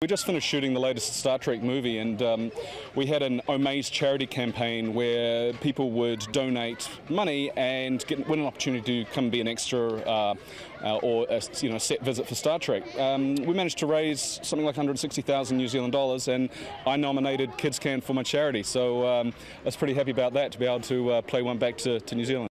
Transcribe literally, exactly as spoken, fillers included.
We just finished shooting the latest Star Trek movie, and um, we had an Omaze charity campaign where people would donate money and get, win an opportunity to come be an extra uh, uh, or a, you know, set visit for Star Trek. Um, we managed to raise something like one hundred sixty thousand New Zealand dollars, and I nominated KidsCan for my charity, so um, I was pretty happy about that, to be able to uh, play one back to, to New Zealand.